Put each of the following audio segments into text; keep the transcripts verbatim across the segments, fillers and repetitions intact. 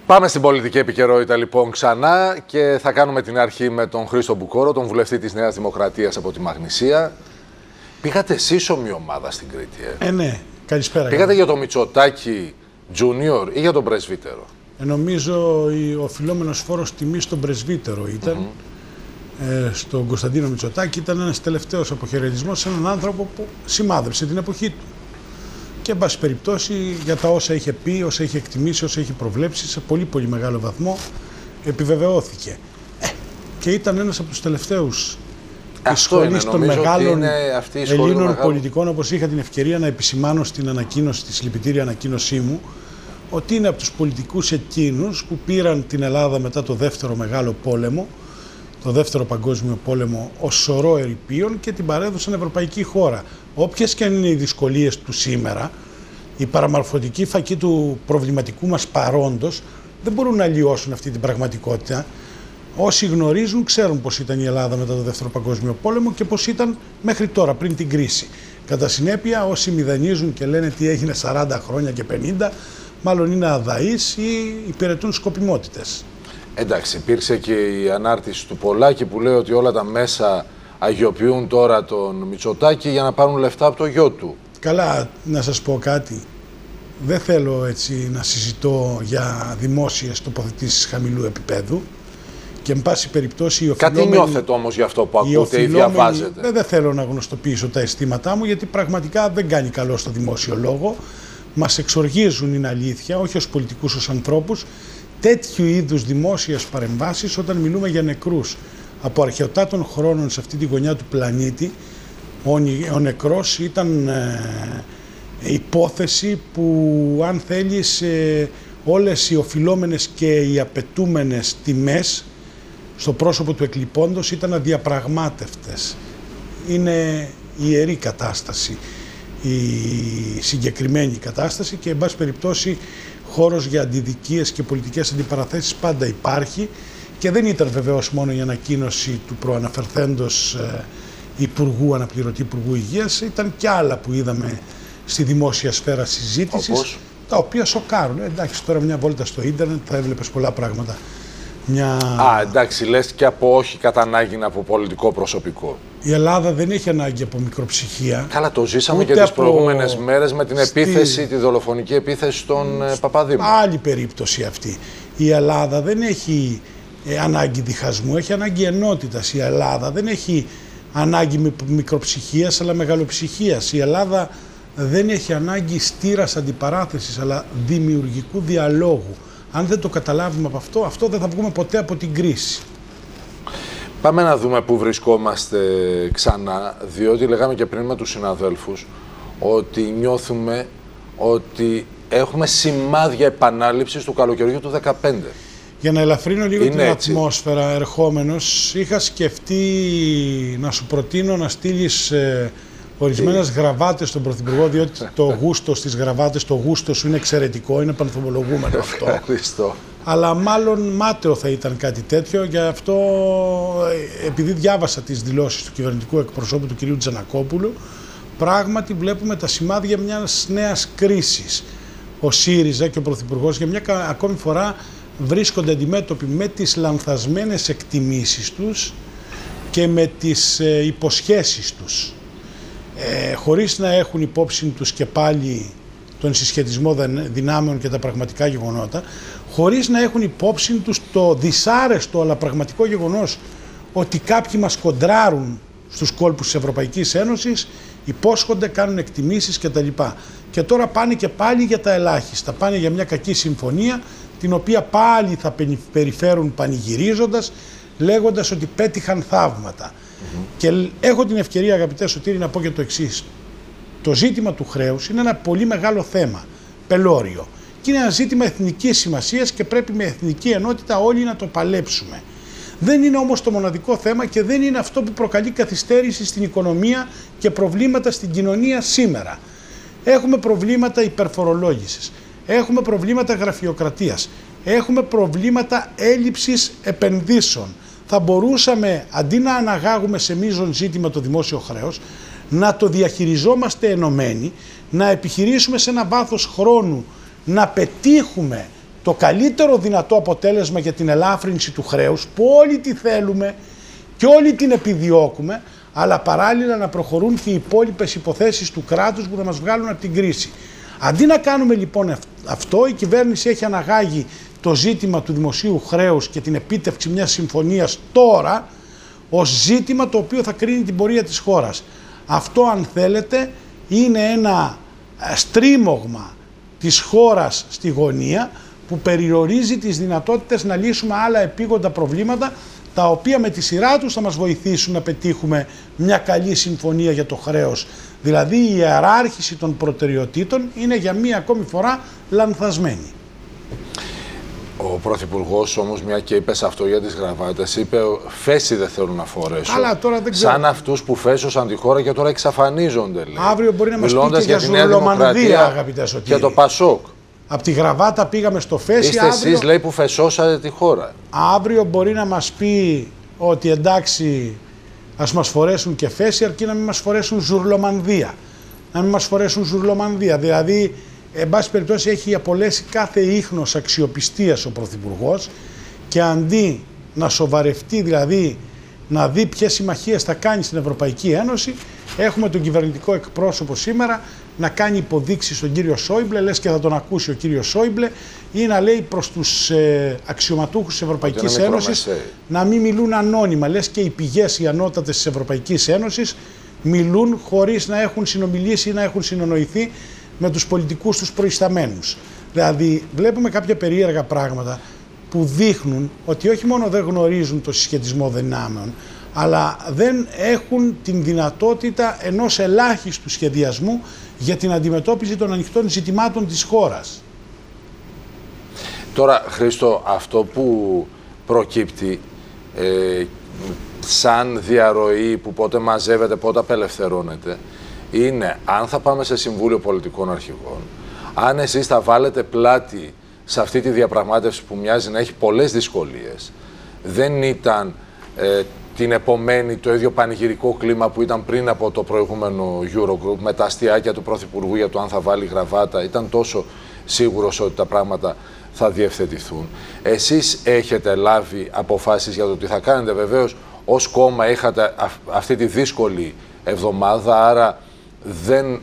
Πάμε στην πολιτική επικαιρότητα λοιπόν ξανά και θα κάνουμε την αρχή με τον Χρήστο Μπουκόρο, τον βουλευτή της Νέας Δημοκρατίας από τη Μαγνησία. Πήγατε εσείς ομοιομάδα στην Κρήτη, ε? Ε, ναι. Καλησπέρα. Πήγατε για το Μητσοτάκη Junior ή για τον Πρεσβύτερο? Ε, νομίζω ο οφειλόμενος φόρος τιμής στον Πρεσβύτερο ήταν. Mm-hmm. ε, στον Κωνσταντίνο Μητσοτάκη ήταν ένας τελευταίος αποχαιρετισμός σε έναν άνθρωπο που σημάδεψε την εποχή του. Και εν πάση περιπτώσει για τα όσα είχε πει, όσα είχε εκτιμήσει, όσα είχε προβλέψει, σε πολύ πολύ μεγάλο βαθμό επιβεβαιώθηκε. Ε, και ήταν ένας από τους τελευταίους της σχολής των μεγάλων Ελλήνων πολιτικών, όπως είχα την ευκαιρία να επισημάνω στην ανακοίνωση, στη συλληπιτήρια ανακοίνωσή μου, ότι είναι από τους πολιτικούς εκείνους που πήραν την Ελλάδα μετά το δεύτερο μεγάλο πόλεμο, το δεύτερο παγκόσμιο πόλεμο, ως σωρό ερειπίων και την παρέδωσαν ευρωπαϊκή χώρα. Όποιες και αν είναι οι δυσκολίες του σήμερα, η παραμορφωτική φακή του προβληματικού μας παρόντος δεν μπορούν να αλλοιώσουν αυτή την πραγματικότητα. Όσοι γνωρίζουν ξέρουν πώς ήταν η Ελλάδα μετά το δεύτερο παγκόσμιο πόλεμο και πώς ήταν μέχρι τώρα, πριν την κρίση. Κατά συνέπεια, όσοι μηδενίζουν και λένε τι έγινε σαράντα χρόνια και πενήντα, μάλλον είναι αδαείς ή υπηρετούν σκοπιμότητες. Εντάξει, υπήρξε και η ανάρτηση του Πολάκη που λέει ότι όλα τα μέσα αγιοποιούν τώρα τον Μητσοτάκη για να πάρουν λεφτά από το γιο του. Καλά, να σας πω κάτι. Δεν θέλω έτσι να συζητώ για δημόσιες τοποθετήσεις χαμηλού επίπεδου και εν πάση περιπτώσει οι οφειλόμενοι... Κάτι νιώθετε όμως για αυτό που ακούτε ή διαβάζετε? Δεν, δεν θέλω να γνωστοποιήσω τα αισθήματά μου γιατί πραγματικά δεν κάνει καλό στο δημόσιο λόγο. Μας εξοργίζουν, είναι αλήθεια, όχι ως πολιτικούς, ως ανθρώπους, τέτοιου είδους δημόσιες παρεμβάσεις όταν μιλούμε για νεκρούς. Από αρχαιοτάτων χρόνων σε αυτή τη γωνιά του πλανήτη ο νεκρός ήταν ε, υπόθεση που αν θέλεις ε, όλες οι οφειλόμενες και οι απαιτούμενες τιμές στο πρόσωπο του εκλειπώντος ήταν αδιαπραγμάτευτες. Είναι ιερή κατάσταση η συγκεκριμένη κατάσταση και εν πάση περιπτώσει χώρος για αντιδικίες και πολιτικές αντιπαραθέσεις πάντα υπάρχει και δεν ήταν βεβαίως μόνο η ανακοίνωση του προαναφερθέντος ε, Υπουργού, Αναπληρωτή Υπουργού Υγείας, ήταν και άλλα που είδαμε στη δημόσια σφαίρα συζήτησης, όπως? Τα οποία σοκάρουν. Ε, εντάξει, τώρα μια βόλτα στο ίντερνετ θα έβλεπες πολλά πράγματα. Μια... Α, εντάξει, λες και από όχι κατά ανάγκη από πολιτικό προσωπικό. Η Ελλάδα δεν έχει ανάγκη από μικροψυχία. Καλά, το ζήσαμε και τις από... προηγούμενες μέρες με την Στη... επίθεση, τη δολοφονική επίθεση στον Σ... Παπαδήμο. Άλλη περίπτωση αυτή. Η Ελλάδα δεν έχει ε, ανάγκη διχασμού, έχει ανάγκη ενότητας. Η Ελλάδα δεν έχει ανάγκη μικροψυχίας, αλλά μεγαλοψυχίας. Η Ελλάδα δεν έχει ανάγκη στήρας αντιπαράθεσης, αλλά δημιουργικού διαλόγου. Αν δεν το καταλάβουμε από αυτό, αυτό δεν θα βγούμε ποτέ από την κρίση. Πάμε να δούμε πού βρισκόμαστε ξανά, διότι λέγαμε και πριν με τους συναδέλφους ότι νιώθουμε ότι έχουμε σημάδια επανάληψης του καλοκαιριού του δεκαπέντε. Για να ελαφρύνω λίγο είναι την έτσι. Ατμόσφαιρα ερχόμενος, είχα σκεφτεί να σου προτείνω να στείλεις ε, ορισμένες γραβάτες στον Πρωθυπουργό, διότι το γούστο στις γραβάτες, το γούστο σου είναι εξαιρετικό, είναι πανθομολογούμενο αυτό. Ευχαριστώ. Αλλά μάλλον μάταιο θα ήταν κάτι τέτοιο, γι' αυτό επειδή διάβασα τις δηλώσεις του κυβερνητικού εκπροσώπου του κυρίου Τζανακόπουλου, πράγματι βλέπουμε τα σημάδια μιας νέας κρίσης. Ο ΣΥΡΙΖΑ και ο Πρωθυπουργός για μια ακόμη φορά βρίσκονται αντιμέτωποι με τις λανθασμένες εκτιμήσεις τους και με τις ε, υποσχέσεις τους. Ε, χωρίς να έχουν υπόψη τους και πάλι τον συσχετισμό δυνάμεων και τα πραγματικά γεγονότα, χωρίς να έχουν υπόψη τους το δυσάρεστο αλλά πραγματικό γεγονός ότι κάποιοι μας κοντράρουν στους κόλπους της Ευρωπαϊκής Ένωσης, υπόσχονται, κάνουν εκτιμήσεις κτλ. Και τώρα πάνε και πάλι για τα ελάχιστα, πάνε για μια κακή συμφωνία, την οποία πάλι θα περιφέρουν πανηγυρίζοντας, λέγοντας ότι πέτυχαν θαύματα. Mm-hmm. Και έχω την ευκαιρία, αγαπητέ Σωτήρη, να πω και το εξής. Το ζήτημα του χρέους είναι ένα πολύ μεγάλο θέμα, πελώριο. Και είναι ένα ζήτημα εθνικής σημασίας και πρέπει με εθνική ενότητα όλοι να το παλέψουμε. Δεν είναι όμως το μοναδικό θέμα και δεν είναι αυτό που προκαλεί καθυστέρηση στην οικονομία και προβλήματα στην κοινωνία σήμερα. Έχουμε προβλήματα υπερφορολόγησης, έχουμε προβλήματα γραφειοκρατίας, έχουμε προβλήματα έλλειψης επενδύσεων. Θα μπορούσαμε, αντί να αναγάγουμε σε μείζον ζήτημα το δημόσιο χρέος, να το διαχειριζόμαστε ενωμένοι, να επιχειρήσουμε σε ένα βάθος χρόνου να πετύχουμε το καλύτερο δυνατό αποτέλεσμα για την ελάφρυνση του χρέους, που όλοι τη θέλουμε και όλοι την επιδιώκουμε, αλλά παράλληλα να προχωρούν και οι υπόλοιπες υποθέσεις του κράτους που θα μας βγάλουν από την κρίση. Αντί να κάνουμε λοιπόν αυτό, η κυβέρνηση έχει αναγάγει το ζήτημα του δημοσίου χρέους και την επίτευξη μιας συμφωνίας τώρα ως ζήτημα το οποίο θα κρίνει την πορεία της χώρας. Αυτό, αν θέλετε, είναι ένα στρίμωγμα της χώρας στη γωνία που περιορίζει τις δυνατότητες να λύσουμε άλλα επίγοντα προβλήματα, τα οποία με τη σειρά τους θα μας βοηθήσουν να πετύχουμε μια καλή συμφωνία για το χρέος. Δηλαδή η ιεράρχηση των προτεραιοτήτων είναι για μία ακόμη φορά λανθασμένη. Ο Πρωθυπουργός όμως, μια και είπες αυτό για τις γραβάτες, είπε φέση δεν θέλω να φορέσω. Αλλά τώρα δεν ξέρω. Σαν αυτούς που φέσωσαν τη χώρα και τώρα εξαφανίζονται, λέει. Αύριο μπορεί να μας πει και για Ζουρλομανδία, αγαπητέ Σωτήρη. Και το Πασόκ. Από τη γραβάτα πήγαμε στο φέση. Είστε αύριο... εσείς, λέει, που φεσώσατε τη χώρα. Αύριο μπορεί να μας πει ότι εντάξει, ας μας φορέσουν και φέση, αρκεί να μην μας φορέσουν Ζουρλομανδία. Να μην μας φορέσουν Ζουρλομανδία. Δηλαδή, εν πάση περιπτώσει, έχει απολέσει κάθε ίχνος αξιοπιστίας ο Πρωθυπουργός και αντί να σοβαρευτεί, δηλαδή να δει ποιες συμμαχίες θα κάνει στην Ευρωπαϊκή Ένωση, έχουμε τον κυβερνητικό εκπρόσωπο σήμερα να κάνει υποδείξεις στον κύριο Σόιμπλε, λες και θα τον ακούσει ο κύριος Σόιμπλε, ή να λέει προς τους ε, αξιωματούχους της Ευρωπαϊκής Ένωσης να μην μιλούν ανώνυμα, λες και οι πηγές οι ανώτατες της Ευρωπαϊκής Ένωσης μιλούν χωρίς να έχουν συνομιλήσει ή να έχουν συνονοηθεί με τους πολιτικούς τους προϊσταμένους. Δηλαδή βλέπουμε κάποια περίεργα πράγματα που δείχνουν ότι όχι μόνο δεν γνωρίζουν το συσχετισμό δυνάμεων, αλλά δεν έχουν την δυνατότητα ενός ελάχιστου σχεδιασμού για την αντιμετώπιση των ανοιχτών ζητημάτων της χώρας. Τώρα, Χρήστο, αυτό που προκύπτει ε, σαν διαρροή που πότε μαζεύεται, πότε απελευθερώνεται, είναι αν θα πάμε σε Συμβούλιο Πολιτικών Αρχηγών, αν εσείς θα βάλετε πλάτη σε αυτή τη διαπραγμάτευση που μοιάζει να έχει πολλές δυσκολίες, δεν ήταν ε, την επομένη το ίδιο πανηγυρικό κλίμα που ήταν πριν από το προηγούμενο Eurogroup, με τα αστιάκια του Πρωθυπουργού για το αν θα βάλει γραβάτα, ήταν τόσο σίγουρος ότι τα πράγματα θα διευθετηθούν. Εσείς έχετε λάβει αποφάσεις για το τι θα κάνετε. Βεβαίως, ως κόμμα είχατε αυτή τη δύσκολη εβδομάδα, άρα δεν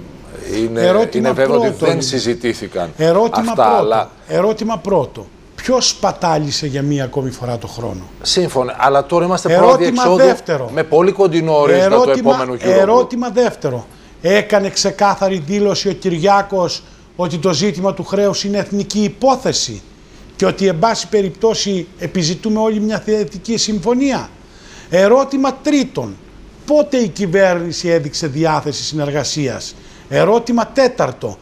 είναι, είναι βέβαιο ότι δεν συζητήθηκαν ερώτημα αυτά. Πρώτο. Αλλά... Ερώτημα πρώτο. Ποιος σπατάλησε για μία ακόμη φορά το χρόνο? Σύμφωνα, αλλά τώρα είμαστε ερώτημα πρώτη εξόδου δεύτερο. Με πολύ κοντινό ορίζοντα του επόμενου Eurogroup. Ερώτημα δεύτερο. Έκανε ξεκάθαρη δήλωση ο Κυριάκος ότι το ζήτημα του χρέους είναι εθνική υπόθεση και ότι εν πάση περιπτώσει επιζητούμε όλοι μια θετική συμφωνία? Ερώτημα τρίτον. Πότε η κυβέρνηση έδειξε διάθεση συνεργασίας? Ερώτημα τέταρτο.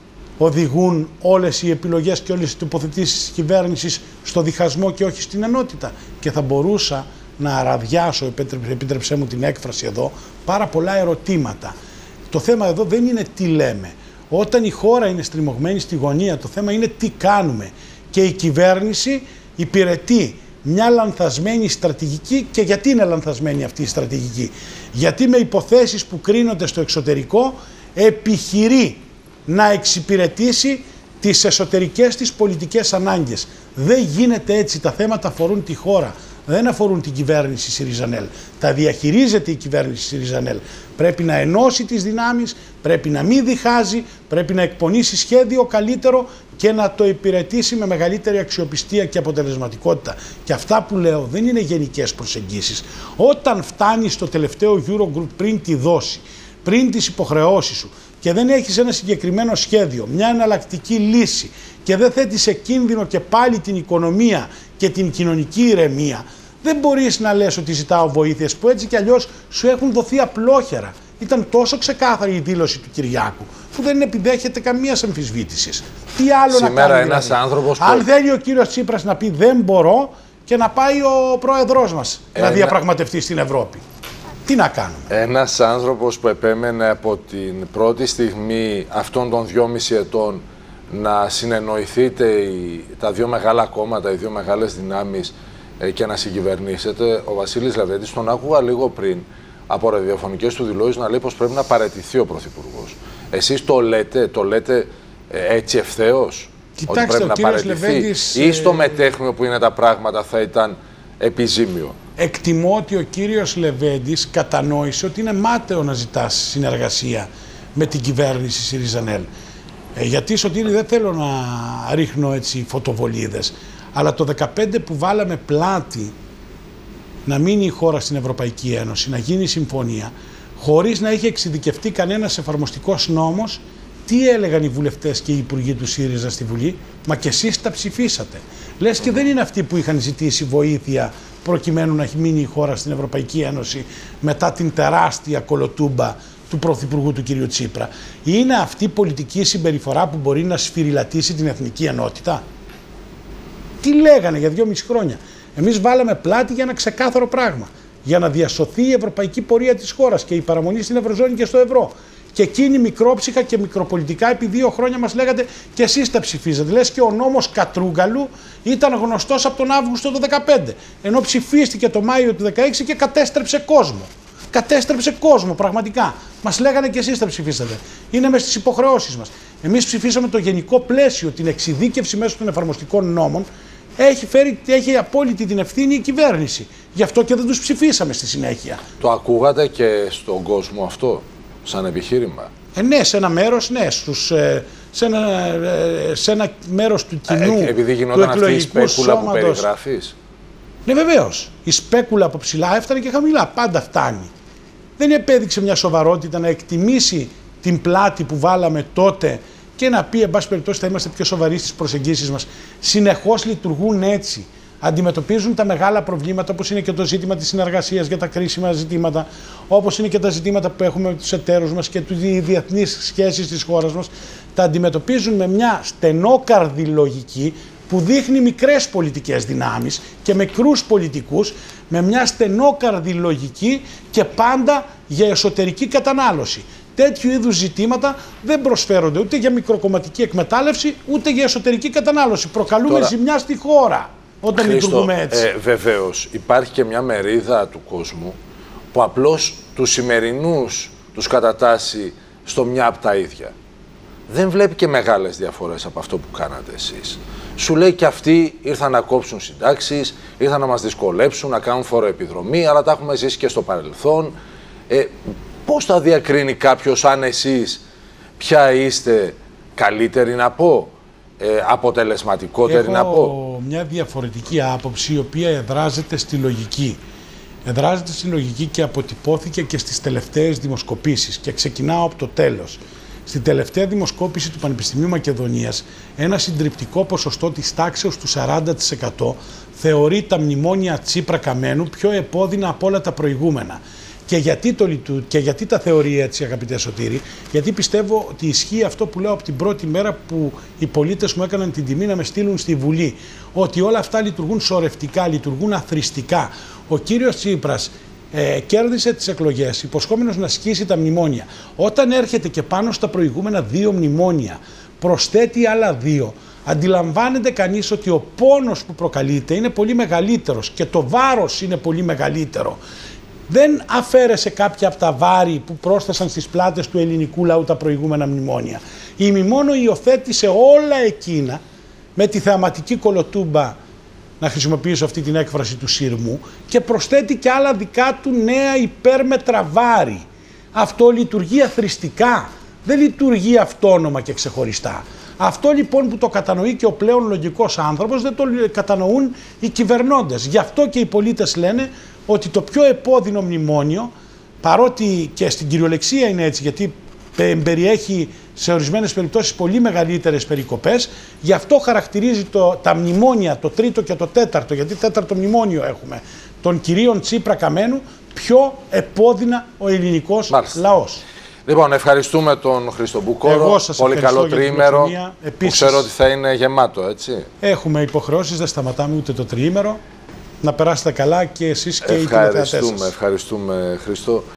Οδηγούν όλες οι επιλογές και όλες οι τοποθετήσεις της κυβέρνησης στο διχασμό και όχι στην ενότητα? Και θα μπορούσα να αραδιάσω, επίτρεψέ μου την έκφραση εδώ, πάρα πολλά ερωτήματα. Το θέμα εδώ δεν είναι τι λέμε. Όταν η χώρα είναι στριμωγμένη στη γωνία, το θέμα είναι τι κάνουμε. Και η κυβέρνηση υπηρετεί μια λανθασμένη στρατηγική. Και γιατί είναι λανθασμένη αυτή η στρατηγική? Γιατί με υποθέσεις που κρίνονται στο εξωτερικό επιχειρεί να εξυπηρετήσει τις εσωτερικές της πολιτικές ανάγκες. Δεν γίνεται έτσι. Τα θέματα αφορούν τη χώρα, δεν αφορούν την κυβέρνηση ΣΥΡΙΖΑΝΕΛ. Τα διαχειρίζεται η κυβέρνηση ΣΥΡΙΖΑΝΕΛ. Πρέπει να ενώσει τις δυνάμεις, πρέπει να μην διχάζει, πρέπει να εκπονήσει σχέδιο καλύτερο και να το υπηρετήσει με μεγαλύτερη αξιοπιστία και αποτελεσματικότητα. Και αυτά που λέω δεν είναι γενικές προσεγγίσεις. Όταν φτάνεις στο τελευταίο Eurogroup πριν τη δόση, πριν τις υποχρεώσεις σου και δεν έχεις ένα συγκεκριμένο σχέδιο, μια εναλλακτική λύση και δεν θέτεις σε κίνδυνο και πάλι την οικονομία και την κοινωνική ηρεμία, δεν μπορείς να λες ότι ζητάω βοήθειες που έτσι κι αλλιώς σου έχουν δοθεί απλόχερα. Ήταν τόσο ξεκάθαρη η δήλωση του Κυριάκου που δεν επιδέχεται καμίας αμφισβήτησης. Τι άλλο Σήμερα να κάνει ένας δηλαδή? άνθρωπος Αν που... θέλει ο κύριος Τσίπρας να πει δεν μπορώ και να πάει ο πρόεδρός μας Ένα... να διαπραγματευτεί στην Ευρώπη. Τι να κάνουμε? Ένας άνθρωπος που επέμενε από την πρώτη στιγμή αυτών των δυόμιση ετών να συνεννοηθείτε οι, τα δύο μεγάλα κόμματα, οι δύο μεγάλες δυνάμεις ε, και να συγκυβερνήσετε, ο Βασίλης Λαβρέντης, τον άκουγα λίγο πριν από ραδιοφωνικές του δηλώσεις να λέει πως πρέπει να παραιτηθεί ο Πρωθυπουργός. Εσείς το λέτε, το λέτε ε, έτσι ευθέως? Κοιτάξτε, ότι πρέπει ο να κύριος παραιτηθεί, Λεβέντης, ή στο μετέχμιο που είναι τα πράγματα θα ήταν επιζήμιο? Εκτιμώ ότι ο κύριος Λεβέντης κατανόησε ότι είναι μάταιο να ζητά συνεργασία με την κυβέρνηση ΣΥΡΙΖΑ-ΝΕΛ. Ε, γιατί, Σωτήρη, δεν θέλω να ρίχνω έτσι φωτοβολίδες, αλλά το δεκαπέντε που βάλαμε πλάτη να μείνει η χώρα στην Ευρωπαϊκή Ένωση, να γίνει συμφωνία, χωρίς να είχε εξειδικευτεί κανένας εφαρμοστικός νόμος, τι έλεγαν οι βουλευτές και οι υπουργοί του ΣΥΡΙΖΑ στη Βουλή? Μα και εσείς τα ψηφίσατε. Λες και δεν είναι αυτοί που είχαν ζητήσει βοήθεια προκειμένου να μείνει η χώρα στην Ευρωπαϊκή Ένωση μετά την τεράστια κολοτούμπα του Πρωθυπουργού του κ. Τσίπρα. Είναι αυτή η πολιτική συμπεριφορά που μπορεί να σφυριλατήσει την εθνική ενότητα? Τι λέγανε για δυόμιση χρόνια? Εμείς βάλαμε πλάτη για ένα ξεκάθαρο πράγμα. Για να διασωθεί η ευρωπαϊκή πορεία της χώρας και η παραμονή στην Ευρωζώνη και στο ευρώ. Και εκείνοι μικρόψυχα και μικροπολιτικά επί δύο χρόνια μας λέγατε και εσείς τα ψηφίζατε. Λες και ο νόμος Κατρούγκαλου ήταν γνωστός από τον Αύγουστο του δεκαπέντε. Ενώ ψηφίστηκε το Μάιο του δεκαέξι και κατέστρεψε κόσμο. Κατέστρεψε κόσμο πραγματικά. Μας λέγανε και εσείς τα ψηφίσατε. Είναι μες στις υποχρεώσεις μας. Εμείς ψηφίσαμε το γενικό πλαίσιο, την εξειδίκευση μέσω των εφαρμοστικών νόμων. Έχει, φέρει, έχει απόλυτη την ευθύνη η κυβέρνηση. Γι' αυτό και δεν τους ψηφίσαμε στη συνέχεια. Το ακούγατε και στον κόσμο αυτό, σαν επιχείρημα? Ε, ναι, σε ένα μέρος, ναι. Στους, ε, σε, ένα, ε, σε ένα μέρος του κοινού, ε, επειδή του γινόταν αυτή η σπέκουλα σώματος, που περιγράφεις. Ναι, βεβαίως. Η σπέκουλα από ψηλά έφτανε και χαμηλά. Πάντα φτάνει. Δεν επέδειξε μια σοβαρότητα να εκτιμήσει την πλάτη που βάλαμε τότε και να πει, εν πάση περιπτώσει, θα είμαστε πιο σοβαροί στις προσεγγίσεις μας. Συνεχώς λειτουργούν έτσι. Αντιμετωπίζουν τα μεγάλα προβλήματα, όπως είναι και το ζήτημα της συνεργασίας για τα κρίσιμα ζητήματα, όπως είναι και τα ζητήματα που έχουμε με τους εταίρους μας και τις διεθνείς σχέσεις της χώρας μας. Τα αντιμετωπίζουν με μια στενόκαρδη λογική που δείχνει μικρές πολιτικές δυνάμεις και μικρούς πολιτικούς, με μια στενόκαρδη λογική και πάντα για εσωτερική κατανάλωση. Τέτοιου είδους ζητήματα δεν προσφέρονται ούτε για μικροκομματική εκμετάλλευση, ούτε για εσωτερική κατανάλωση. Προκαλούμε Τώρα, ζημιά στη χώρα όταν Χρήστο, λειτουργούμε έτσι. Ε, βεβαίως, υπάρχει και μια μερίδα του κόσμου που απλώς τους σημερινούς τους κατατάσσει στο μια από τα ίδια. Δεν βλέπει και μεγάλες διαφορές από αυτό που κάνατε εσείς. Σου λέει και αυτοί ήρθαν να κόψουν συντάξεις, ήρθαν να μας δυσκολέψουν, να κάνουν φοροεπιδρομή, αλλά τα έχουμε ζήσει και στο παρελθόν. Ε, πώς θα διακρίνει κάποιος αν εσείς ποια είστε καλύτεροι να πω, ε, αποτελεσματικότεροι Έχω να πω? Έχω μια διαφορετική άποψη η οποία εδράζεται στη λογική. Εδράζεται στη λογική και αποτυπώθηκε και στις τελευταίες δημοσκοπήσεις και ξεκινάω από το τέλος. Στην τελευταία δημοσκόπηση του Πανεπιστημίου Μακεδονίας, ένα συντριπτικό ποσοστό της τάξεως του σαράντα τοις εκατό θεωρεί τα μνημόνια Τσίπρα-Καμένου πιο επώδυνα από όλα τα προηγούμενα. Και γιατί, το, και γιατί τα θεωρεί έτσι, αγαπητέ Σωτήρη? Γιατί πιστεύω ότι ισχύει αυτό που λέω από την πρώτη μέρα που οι πολίτες μου έκαναν την τιμή να με στείλουν στη Βουλή. Ότι όλα αυτά λειτουργούν σωρευτικά, λειτουργούν αθροιστικά. Ο κύριος Τσίπρας ε, κέρδισε τις εκλογές υποσχόμενος να σκίσει τα μνημόνια. Όταν έρχεται και πάνω στα προηγούμενα δύο μνημόνια προσθέτει άλλα δύο, αντιλαμβάνεται κανείς ότι ο πόνος που προκαλείται είναι πολύ μεγαλύτερος και το βάρος είναι πολύ μεγαλύτερο. Δεν αφαίρεσε κάποια από τα βάρη που πρόσθεσαν στις πλάτες του ελληνικού λαού τα προηγούμενα μνημόνια. Η ημιμόνο υιοθέτησε όλα εκείνα με τη θεαματική κολοτούμπα, να χρησιμοποιήσω αυτή την έκφραση του Σύρμου, και προσθέτει και άλλα δικά του νέα υπέρμετρα βάρη. Αυτό λειτουργεί αθροιστικά, δεν λειτουργεί αυτόνομα και ξεχωριστά. Αυτό λοιπόν που το κατανοεί και ο πλέον λογικός άνθρωπος δεν το κατανοούν οι κυβερνώντες. Γι' αυτό και οι πολίτες λένε ότι το πιο επώδυνο μνημόνιο, παρότι και στην κυριολεξία είναι έτσι, γιατί περιέχει σε ορισμένες περιπτώσεις πολύ μεγαλύτερες περικοπές, γι' αυτό χαρακτηρίζει το, τα μνημόνια, το τρίτο και το τέταρτο, γιατί τέταρτο μνημόνιο έχουμε, των κυρίων Τσίπρα-Καμένου, πιο επώδυνα ο ελληνικός Μάλιστα. λαός. Λοιπόν, ευχαριστούμε τον Χρήστο Μπουκόρο. Πολύ καλό τριήμερο, που ξέρω ότι θα είναι γεμάτο, έτσι. Έχουμε υποχρεώσεις, δεν σταματάμε ούτε το τριήμερο. Να περάσετε καλά και εσείς και οι τηλεθεατές σας. Ευχαριστούμε, ευχαριστούμε Χρήστο.